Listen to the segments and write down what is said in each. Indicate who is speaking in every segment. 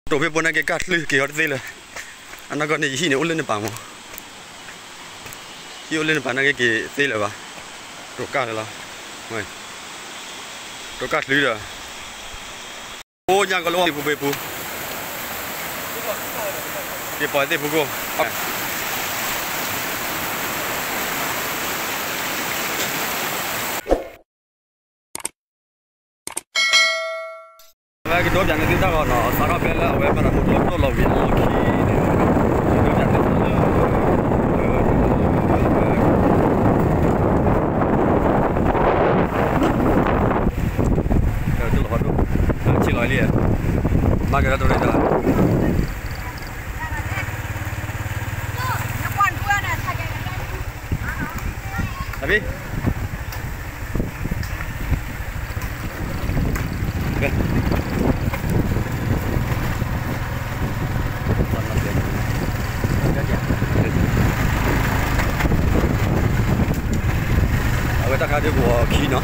Speaker 1: ตัวเพื่อนนั่นแกกัดเลยเกี่ยวกับเลยอันนั้นก็ในที่เนี่ยอุ้นเล่นในป่ามั้งที่อุ้นเล่นในป่านั่นแกเกี่ยวเตะเลยปะตัวกัดเลยล่ะไม่ตัวกัดเลยเหรอโอ้ยังก็รู้ปูเปปูเกี่ยวปล่อยเตะปูกูว่ากี่ตัวอย่างนี้ถ้าก็เนาะสารพัดแล้วเว้ยมันหมดลบตัวเราวิ่งเราขี่เนี่ยตัวอย่างนี้ตัวเราดูชิลอยเลยมาเกิดตัวไหนจ้ะtapi awak tak ada buat kina.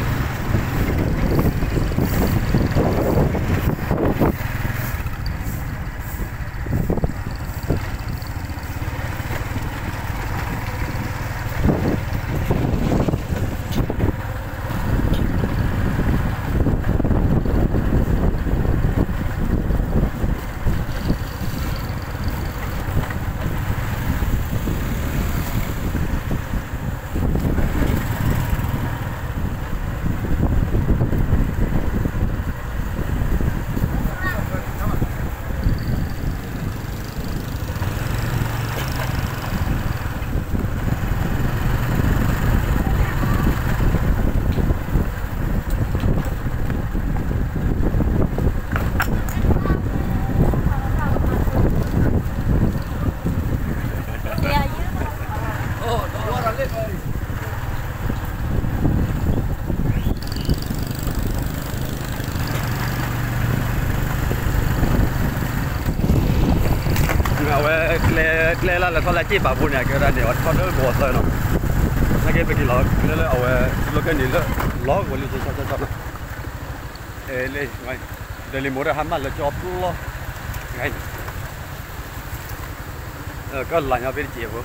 Speaker 1: Kle la thola chi ba bu ne ke ra ne wa thon de bo sa no na ke pe ki lo kle le awe lo ke ni le lo go li cha cha cha le ngai de li mo ra ha ma le job lo ngaiก็หลังเอาไปเจียบ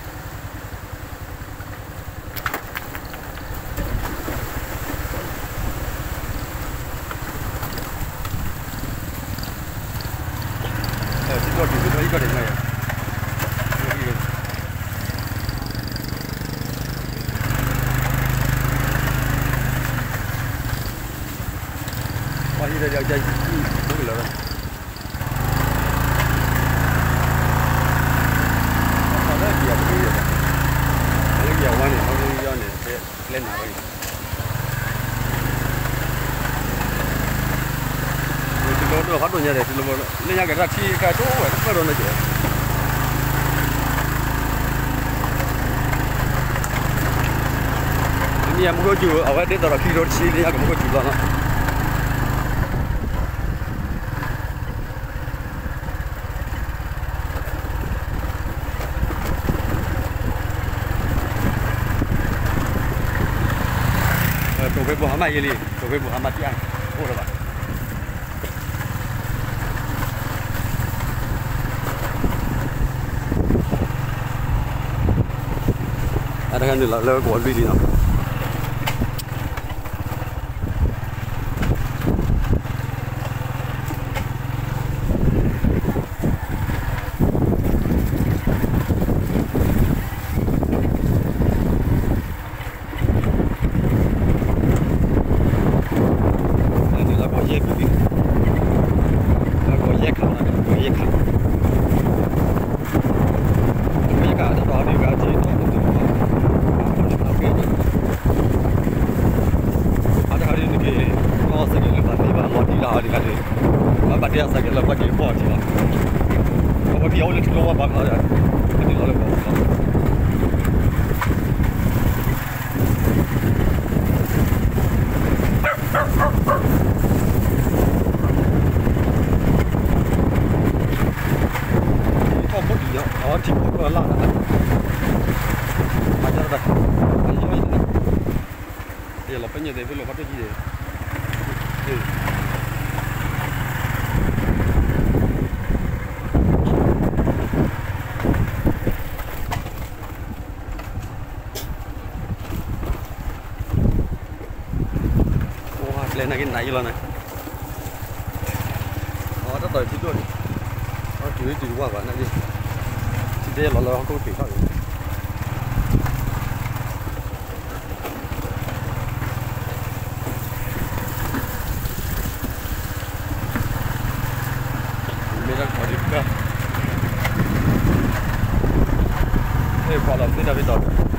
Speaker 1: ที่ตัวอยู่ตัวนี้ก็ได้ไงวันนี้เราจะดูเลยนะเขาได้เกี่ยวกับอะไรเกี่ยววันนี้เขาเรื่องนี้เล่นอะไรตัวเขาตัวใหญ่เลยตัวเล่นยากกับที่การโต้ก็โดนเลยเจ้านี่ยังไม่ก็อยู่เอาไว้เด็ดตลอดที่รถชี้นี่ยังไม่ก็อยู่แล้วนะตัวไปบุหามาเยลีตัวไปบุหามาที่อันโอ้ระบาดada kan lah lewat kuat bidi nak. Ini lah kuat je bidi. Kuat je kan, kuat je kan. Kuat je kan ada dua hari gaji tu. Ada hari ni ke, kau sakit lepas ni, bawa dia hari kali, bawa dia sakit lepas ni bawa dia. Bawa dia oleh keluar bangga ya, ini oleh bawa. Kau pun dia, awak tipu kau lah. Macam apa? Dia lepas ni dia belum patut dia. này cái này luôn này đó rất đợi chút luôn nó chủ yếu qua vậy này đi chỉ đây là không thủy thôi bây giờ có đi cơ đây qua là thế nào bây giờ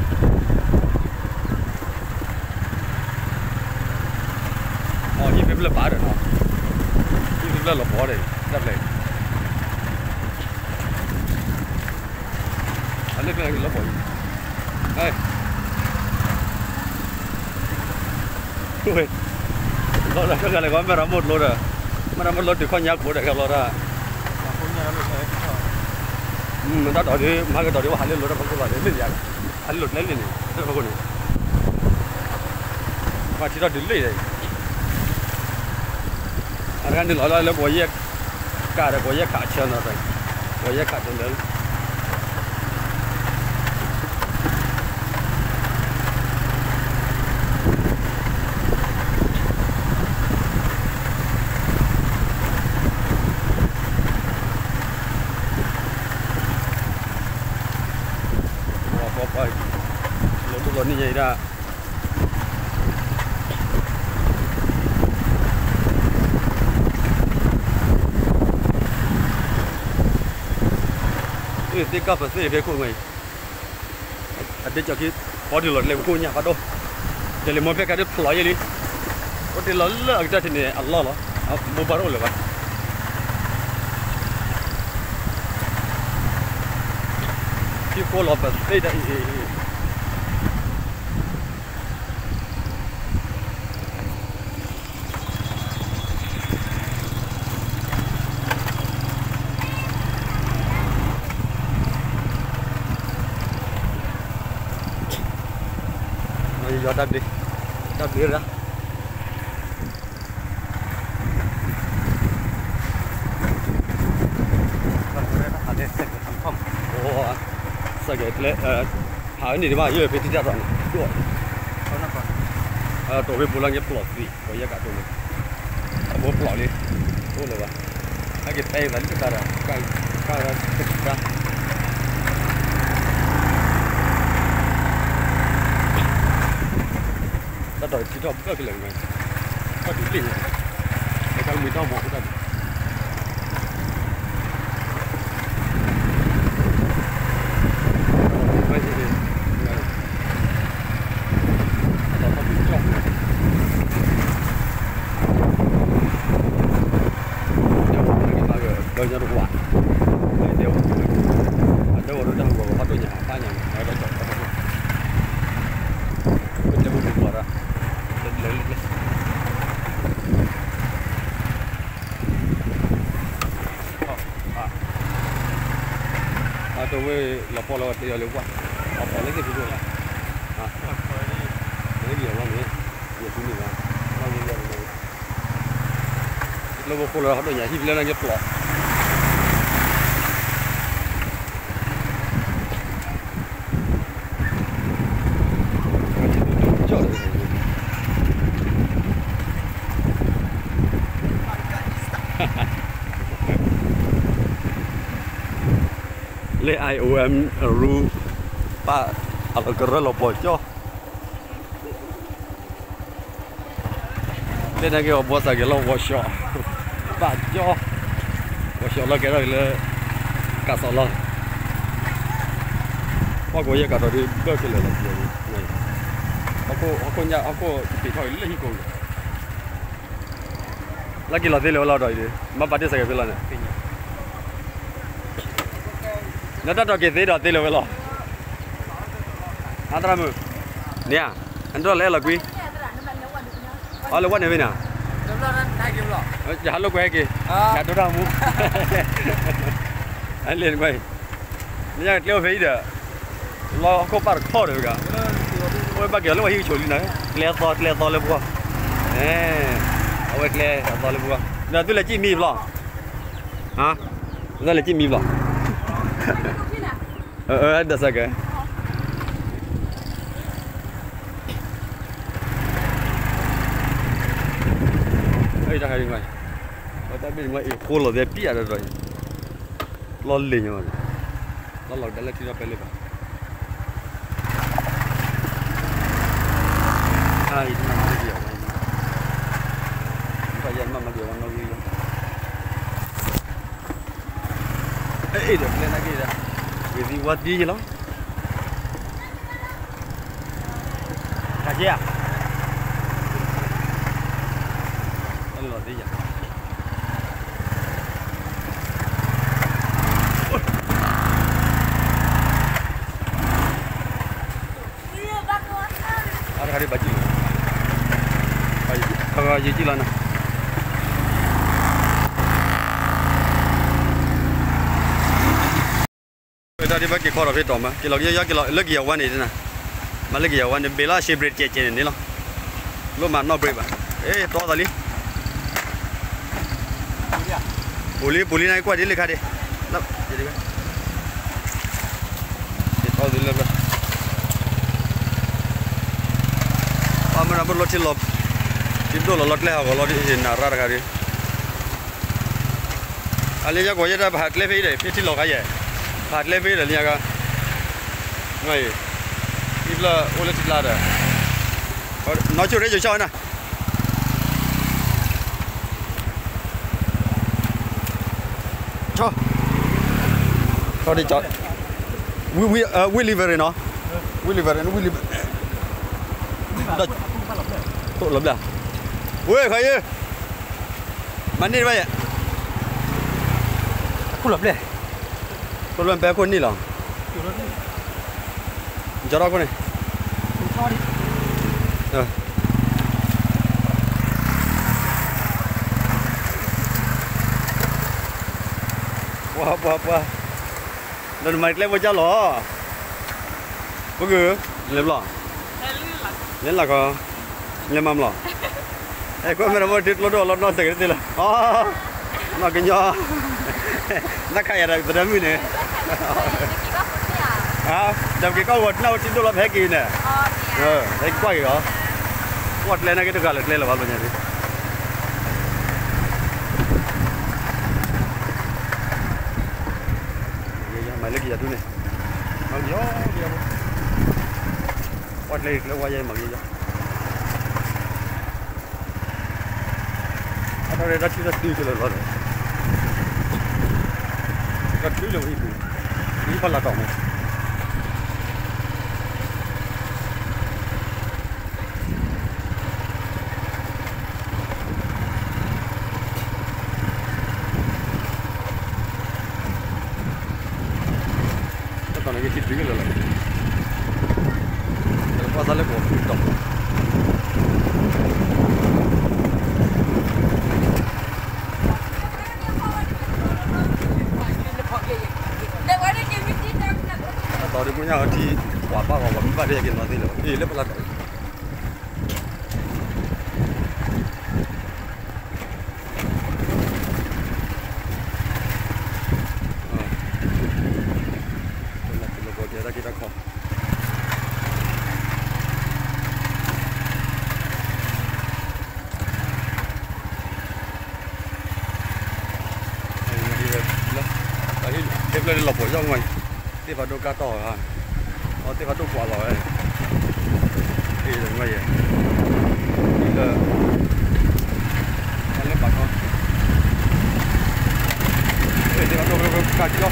Speaker 1: như phim là phá rồi nó như phim là bỏ đấy đập lên anh lấy cái là bỏ đây ui lo là cái này có mà một lô rồi mà một lô thì con nhạc của đại cái lô ra mình đã đòi đi mà cái đòi đi vào lên lô ra không có gì lên vậy anh lột lên này đây không có này mà chỉ là đứng đây anh đang đi nói là quay cả là quay cả chân rồi quay cả chân đấy lớn như vậy ra thì các phần sẽ về khu người anh biết cho khi có điều luật lên khu nhà bắt đầu để làm một cái được loại gì đi có điều lớn là cái thì này Allah đó mua bao rồi vậy khi có lọt vào đây đây giờ đập đi ra sao cái lệ hỏi này thì mà yêu phải đi ra rồi đuổi tổ về bulan nhấp lọt gì có giá cả tổ bố lọt đi bố rồi cái tay vẫn cái ra cái ra ta đòi chỉ cho cái lần này có đủ tiền để tao mình tao một cái vậy thì tao không biết trong đời nhà đồ quả đều đâu rồi đang vào phát đôi nhà ba nhà ở đây chọn mình đều được quả ra lên tôi với là po là thì là quá họ lấy cái gì rồi lấy gì mà nữa nhiều thứ nhiều bao nhiêu giờ rồi lâu po là họ đòi nhà hiệp lên là nhập lọ le IOM ru pa apa kerja lopo cho le na cái bos cái lo workshop pa cho workshop là cái rồi là cả sáu lần qua cái cả rồi đi bơi cái là gì này aku nhà aku bị thôi lấy hi cùng lagi là thế lo rồi đi mà bắt đi sai cái này nó đã cái gì đó tiền rồi lo anh ra mù nè anh ra lấy là quý ở là quán này bên nào dạ lúc quay kì dạ tôi ra mù anh liền quay nè leo phí được lo có bắt khó được cả ôi bắt kiểu lúc mà hi chửi này leo to lên qua nè ôi leo to lên qua nè tôi là chim mì lo hả đây là chim mì lo ada saja. ấy ra hay ngoài ở đây bên ngoài khô là đẹp bia rồi lo liền rồi lo lọt đây là thì nó phải lên vào ai thì nó cái gì vậy phải dân mà điều nó gì ấy được lên cái gì đó cái gì quạt gì lắm cái gì à anh lo gì vậy ada hari baju kalau gì chỉ là nè người ta đi bắt cái kho rồi phải tóm mà cái lọ cái lọ lắc dầu này nè mà lắc dầu này bela shape rate chết này lo lo mà nó break à ê to tali puli này qua đi lấy khai đi lắm đi cái to đi lên mình làm lót lót tim đó lót leh lót đi nara ra cái anh ấy gọi ra hạt leh phải đấy phải lót cái gì hạt leh phải đấy nha cái ngay ít là ô lết là đấy nói chuyện đấy rồi sao nè cho đi chọn Williver nó Williver tốt lắm đã ui khởi ơi mắn đi vậy ạ không lắm đấy con lắm bé con đi lòng cho đó con này wow lần mày lên với cháu lỏ có gừ lên lỏ lên là có lên mâm lỏ ê có mình mới thịt lót nó từ cái gì là nó cái nhỏ nó khai ra từ đó mới nè đầm cái câu vật nào chín đô la hết kỳ nè đấy quay hả quạt lên cái được gà lên là bao nhiêu đi mày lấy gì vậy này nó gió gì không quạt lên nó qua dây mà gì vậy ở đây đã chưa được tiêu rồi rất tiêu rồi đi phải là tổng còn cái chít cái là qua ra lấy bộ tổng tao đi punya di apa apa dia gitu nanti loh ini lepas lagi kita kok tiếp lên lọc ra ngoài tiếp vào đâu cá to à tiếp vào đâu quả lòi đi rồi ngoài vậy đi là anh lấy bạc không tiếp vào đâu cá chứ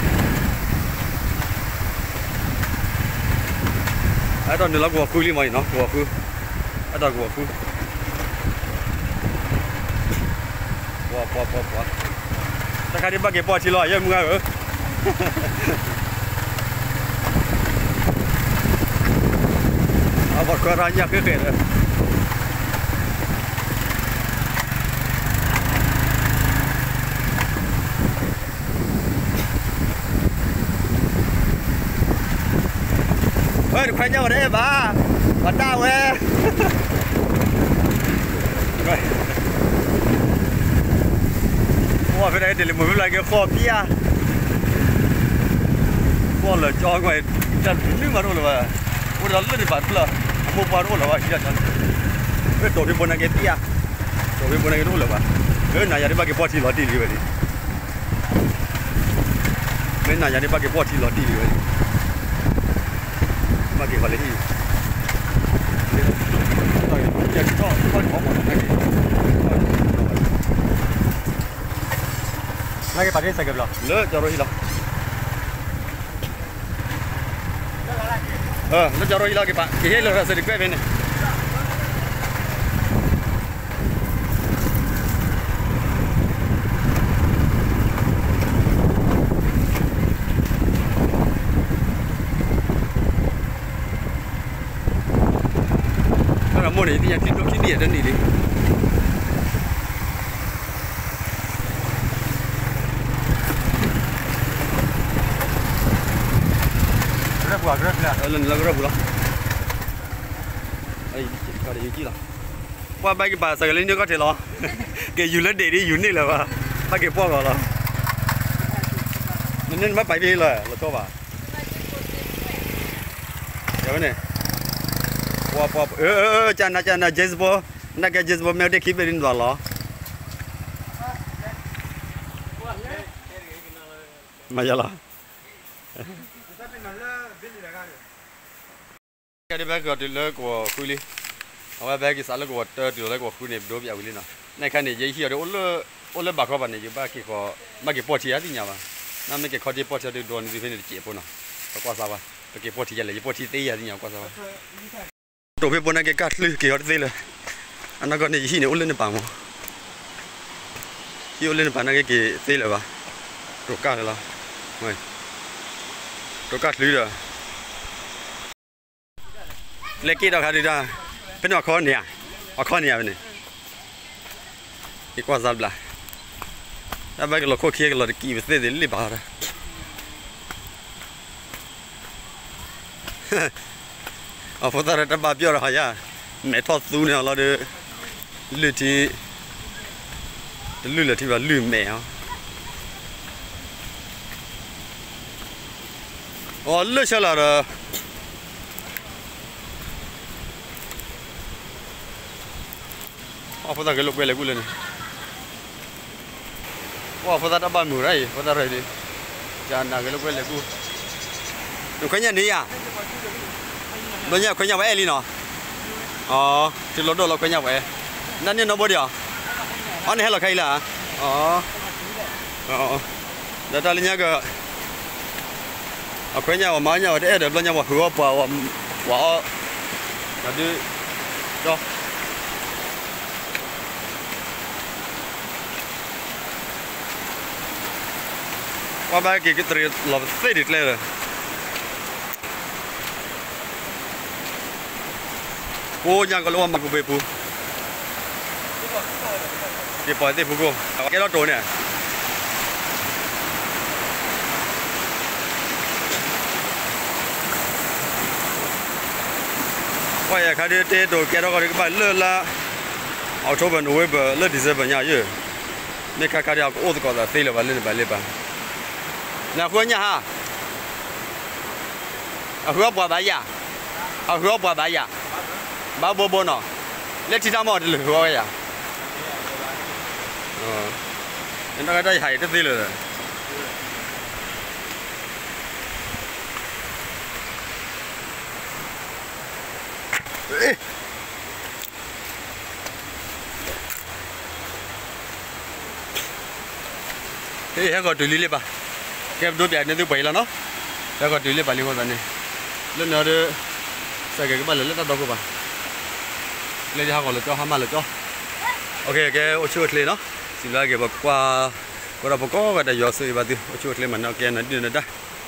Speaker 1: ở đó là quả phư đi mày nó quả phư ở đó quả phư quả ta khai đi bắt cái bò chỉ lòi vậy mua hả bọt qua ra nhà cái rồi ơi được khoai nhau ở đây bà tao ê qua bên đây để mình lại cái kho bia con là cho ngoài chân nước mà đâu là ủa đó lên bản là mua vào đâu là vậy chân cái tổ đi buôn này cái bia tổ đi buôn này đâu là vậy nãy giờ đi bắt cái bọt thì lọt đi rồi đi bên nãy giờ đi bắt cái bọt thì lọt đi rồi bắt cái vào lấy đi rồi giờ cho con có một cái bắt cái sao cái lo lỡ cho rồi đi lo nó cho rồi lo cái bạn cái hết là sẽ được quay bên này mua này thì nhà kinh địa đơn đi đi rất là lần là rất là ấy có để gì là qua bay cái bà sài lên nữa có thể lo cái du lịch để đi du lịch là bà bay cái bao rồi nên bắt bay đi là cho bà cái này qua chana jezbo na cái jezbo mẹ để khi về đến đó mà giờ là cái đấy bé cái điều lỡ của khui li, ở bé cái sản lỡ của điều lỡ của khui này đối với khui nào, này cái này dễ hiểu được ôn lỡ bạc qua bản này chứ ba cái có ba cái bọt thì nhau mà, năm mấy cái khó đi bọt thì đồn thì phải chỉ bồn nào, qua sao cái bọt thì là cái bọt thì tây thì nhau qua sao, đồ phải bồn này cái cát lư cái ở đây là, anh nói cái này gì này ôn lên bằng mà, ôn lên bằng này cái tây là ba, đồ cát là, mày, đồ cát lư rồi. lấy kia đâu khai ra bên ngoài khó nè ở khó nè bên này cái quan sát là đã bây giờ là khó kia là kỳ vật để lấy bảo ra ở phố ta đã bao nhiêu rồi hả mẹ thoát xuống này là được lừa thì lừa là thì là lừa mẹ lừa sao là phố ta cái lục về lại này, phố ta đã ban mùa đấy, phố ta rồi đi, chán là cái lục về lại được cái nhà đi à, đối nhà cái nhà vậy đi nó, thì lót đồ là cái nhà vậy,นั่นเนี่ยnó bơi đi à, anh này là khai là, để ta lên nhà cái, cái nhà mà mấy nhà để được lên nhà mà hứa bảo là đi, cho qua ba cái tre lọp xây được lên rồi, cô nhà có luôn mà cô về phụ, cái bỏi thì phụ cô, cái đó trốn nè, quay khai đi tê đồ cái đó có cái bài lơ là, October November lơ December nhà chứ, mấy cái đi học ô tô có là xây là bài lên bài lên bài nè hứa nha ha hứa bò bài ya hứa bò bài ya bao bò nó lấy chỉ ra một lửa hứa ya nên nó cái đây hay rất gì rồi thế hay gọi tụi lý ba cái đôi bè này tôi bày là nó, cái còn tùy lên bài liên quan này, lên nào được, sai cái bài lên đâu cơ bà, lên đi học gọi là cho, ham là cho, ok cái ô chuột lên nó, xin lỗi cái qua đâu có cái đại gió sưởi bà tiêu, ô chuột lên mà nó kia nó đi nữa đây.